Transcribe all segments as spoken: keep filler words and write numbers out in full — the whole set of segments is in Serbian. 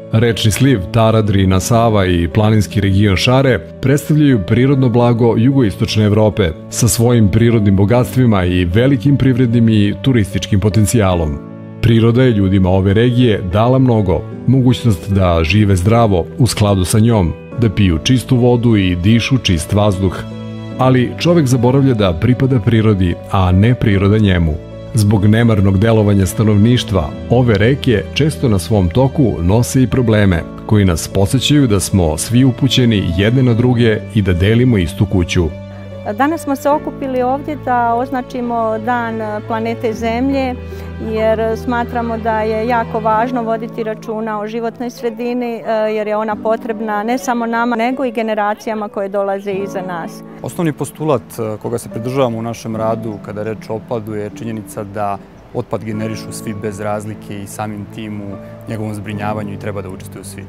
Rečni sliv Tara, Drina-Sava i planinski region Šare predstavljaju prirodno blago jugoistočne Evrope sa svojim prirodnim bogatstvima i velikim privrednim i turističkim potencijalom. Priroda je ljudima ove regije dala mnogo, mogućnost da žive zdravo u skladu sa njom, da piju čistu vodu i dišu čist vazduh. Ali čovek zaboravlja da pripada prirodi, a ne priroda njemu. Zbog nemarnog delovanja stanovništva, ove reke često na svom toku nose i probleme koji nas podsećaju da smo svi upućeni jedne na druge i da delimo istu kuću. Danas smo se okupili ovdje da označimo Dan planete Zemlje, jer smatramo da je jako važno voditi računa o životnoj sredini, jer je ona potrebna ne samo nama, nego i generacijama koje dolaze iza nas. Osnovni postulat koga se pridržavamo u našem radu kada je reč o otpadu je činjenica da otpad generišu svi bez razlike i samim tim u njegovom zbrinjavanju i treba da učestvuju svi.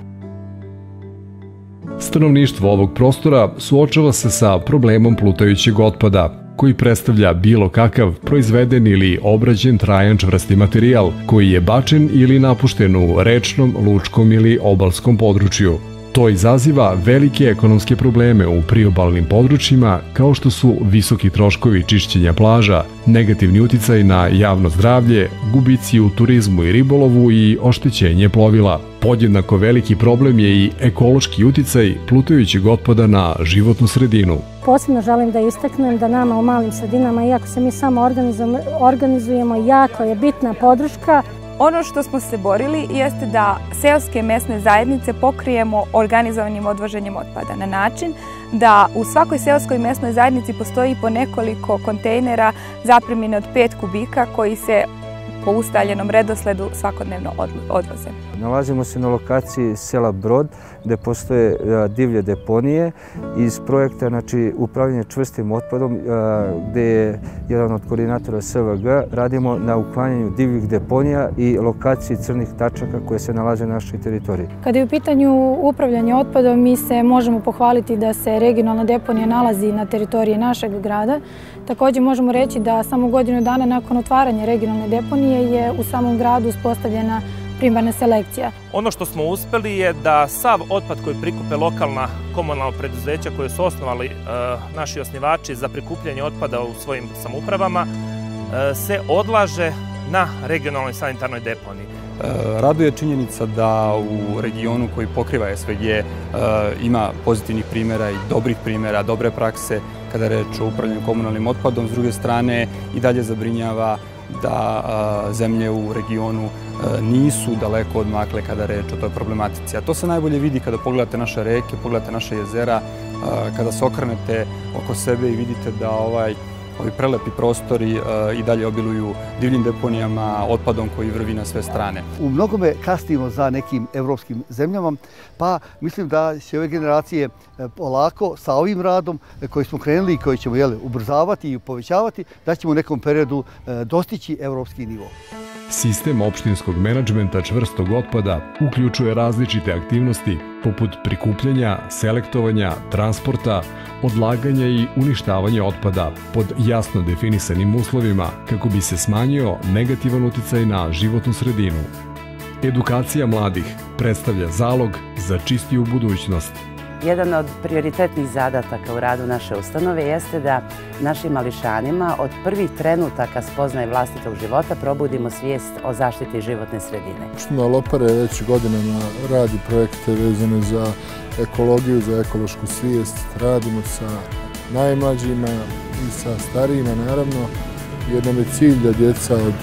Stanovništvo ovog prostora suočava se sa problemom plutajućeg otpada, koji predstavlja bilo kakav proizveden ili obrađen trajan čvrsti materijal koji je bačen ili napušten u rečnom, lučkom ili obalskom području. To izaziva velike ekonomske probleme u priobalnim područjima kao što su visoki troškovi čišćenja plaža, negativni uticaj na javno zdravlje, gubici u turizmu i ribolovu i oštećenje plovila. Podjednako veliki problem je i ekološki uticaj plutajućeg otpada na životnu sredinu. Posebno želim da istaknem da nama u malim sredinama, iako se mi samo organizujemo, jako je bitna podrška. Ono što smo se borili jeste da seoske mesne zajednice pokrijemo organizovanim odvoženjem otpada na način da u svakoj seoskoj mesnoj zajednici postoji po nekoliko kontejnera zapremine od pet kubika koji se po ustaljenom redosledu svakodnevno odvoze. Nalazimo se na lokaciji sela Brod gde postoje divlje deponije. Iz projekta znači, upravljanje čvrstim otpadom gde je jedan od koordinatora S V G radimo na uklanjanju divljih deponija i lokaciji crnih tačaka koje se nalaze na našoj teritoriji. Kada je u pitanju upravljanje otpadom, mi se možemo pohvaliti da se regionalna deponija nalazi na teritoriji našeg grada. Također možemo reći da samo godinu dana nakon otvaranja regionalne deponije je u samom gradu uspostavljena primarna selekcija. Ono što smo uspeli je da sav otpad koji prikupe lokalna komunalna preduzeća koje su osnovali e, naši osnivači za prikupljanje otpada u svojim samoupravama e, se odlaže na regionalnoj sanitarnoj deponiji. E, raduje činjenica da u regionu koji pokriva S V G e, ima pozitivnih primjera i dobrih primjera, dobre prakse kada je reč o upravljanju komunalnim otpadom. S druge strane i dalje zabrinjava da a, zemlje u regionu a, nisu daleko odmakle kada je reč o toj problematici. A to se najbolje vidi kada pogledate naše reke, pogledate naše jezera, a, kada se okrenete oko sebe i vidite da ovaj, ovi prelepi prostori a, i dalje obiluju divljim deponijama, otpadom koji vrvi na sve strane. U mnogome kasnimo za nekim evropskim zemljama, pa mislim da će ove generacije polako sa ovim radom koji smo krenuli i koji ćemo jeli, ubrzavati i povećavati, da ćemo u nekom periodu dostići evropski nivo. Sistem opštinskog menadžmenta čvrstog otpada uključuje različite aktivnosti poput prikupljanja, selektovanja, transporta, odlaganja i uništavanja otpada pod jasno definisanim uslovima kako bi se smanjio negativan uticaj na životnu sredinu. Edukacija mladih predstavlja zalog za čistiju budućnost. Jedan od prioritetnih zadataka u radu naše ustanove jeste da našim mališanima od prvih trenutaka spoznaje vlastitog života probudimo svijest o zaštiti životne sredine. Opština Lopare već godinama radi projekte vezane za ekologiju, za ekološku svijest. Radimo sa najmlađima i sa starijima, naravno. Jedan je cilj da djeca od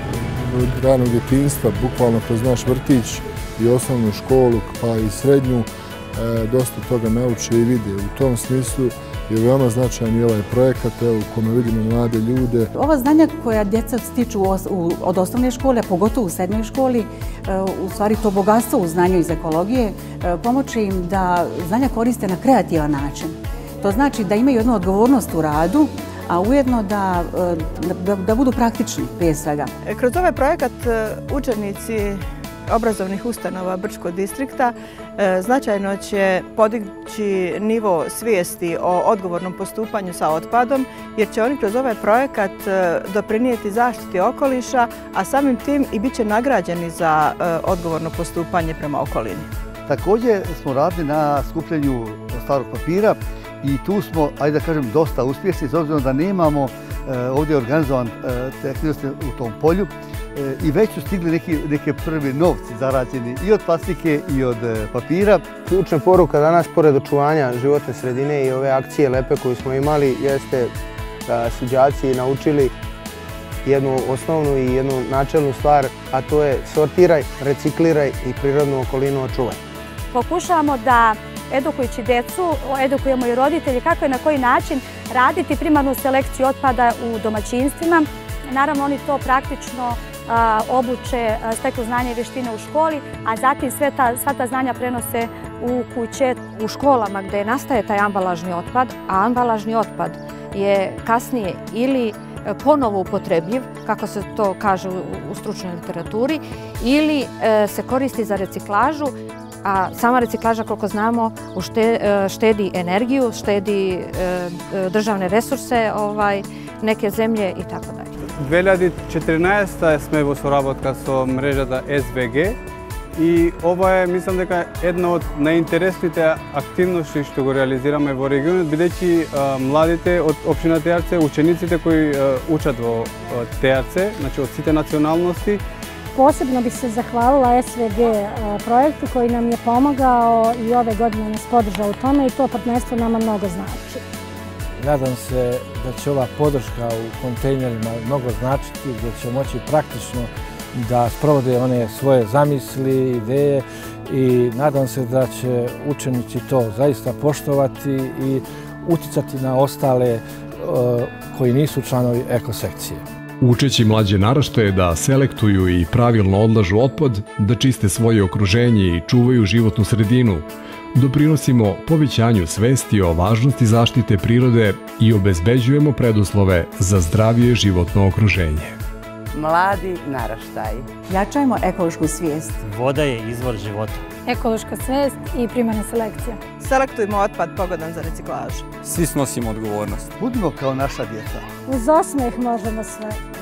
ranog djetinjstva, bukvalno kroz naš vrtić i osnovnu školu, pa i srednju, dosta toga nauče i vide. U tom smislu je veoma značajan i ovaj projekat u kome vidimo mlade ljude. Ova znanja koja djeca stiču od osnovne škole, pogotovo u srednjoj školi, u stvari to bogatstvo u znanju iz ekologije, pomoće im da znanja koriste na kreativan način. To znači da imaju jednu odgovornost u radu, a ujedno da, da, da budu praktični prije svega. Kroz ovaj projekat učenici obrazovnih ustanova Brčkog distrikta značajno će podići nivo svijesti o odgovornom postupanju sa otpadom, jer će oni kroz ovaj projekat doprinijeti zaštiti okoliša, a samim tim i bit će nagrađeni za odgovorno postupanje prema okolini. Također smo radili na skupljanju starog papira i tu smo, ajde da kažem, dosta uspješni, s obzirom da nemamo ovdje organizovan te aktivnosti u tom polju i već su stigli neki, neke prvi novci zarađeni i od plastike i od papira. Ključna poruka danas, pored očuvanja životne sredine i ove akcije lepe koju smo imali, jeste da su đaci naučili jednu osnovnu i jednu načelnu stvar, a to je sortiraj, recikliraj i prirodnu okolinu očuvaj. Pokušavamo da edukujući decu, edukujemo i roditelje kako i na koji način raditi primarnu selekciju otpada u domaćinstvima. Naravno, oni to praktično a, obuče, steknu znanje i vještine u školi, a zatim sve ta, sva ta znanja prenose u kuće. U školama gdje nastaje taj ambalažni otpad, a ambalažni otpad je kasnije ili ponovo upotrebljiv, kako se to kaže u stručnoj literaturi, ili e, se koristi za reciklažu, a sama reciklaža, koliko znamo, štedi energiju, štedi državne resurse ovaj, neke zemlje i tako dalje. dve hiljade četrnaesta сме во соработка со мрежата С В Г и ова е, мислам дека, една од најинтересните активности што го реализираме во регионот, бидејќи младите од општина Тејарце, учениците кои учат во Тејарце, значи од сите националности. Posebno bih se zahvalila S V G projektu koji nam je pomogao i ove godine nas podržao u tome i to partnerstvo nama mnogo znači. Nadam se da će ova podrška u kontejnerima mnogo značiti, gdje će moći praktično da sprovode one svoje zamisli, ideje i nadam se da će učenici to zaista poštovati i uticati na ostale koji nisu članovi ekosekcije. Učeći mlađe naraštaje da selektuju i pravilno odlažu otpad, da čiste svoje okruženje i čuvaju životnu sredinu, doprinosimo povećanju svesti o važnosti zaštite prirode i obezbeđujemo preduslove za zdravije životno okruženje. Mladi naraštaj. Jačajmo ekološku svijest. Voda je izvor života. Ekološka svijest i primarna selekcija. Selektujmo otpad pogodan za reciklažu. Svi snosimo odgovornost. Budimo kao naša djeca. Uz osmeh možemo sve.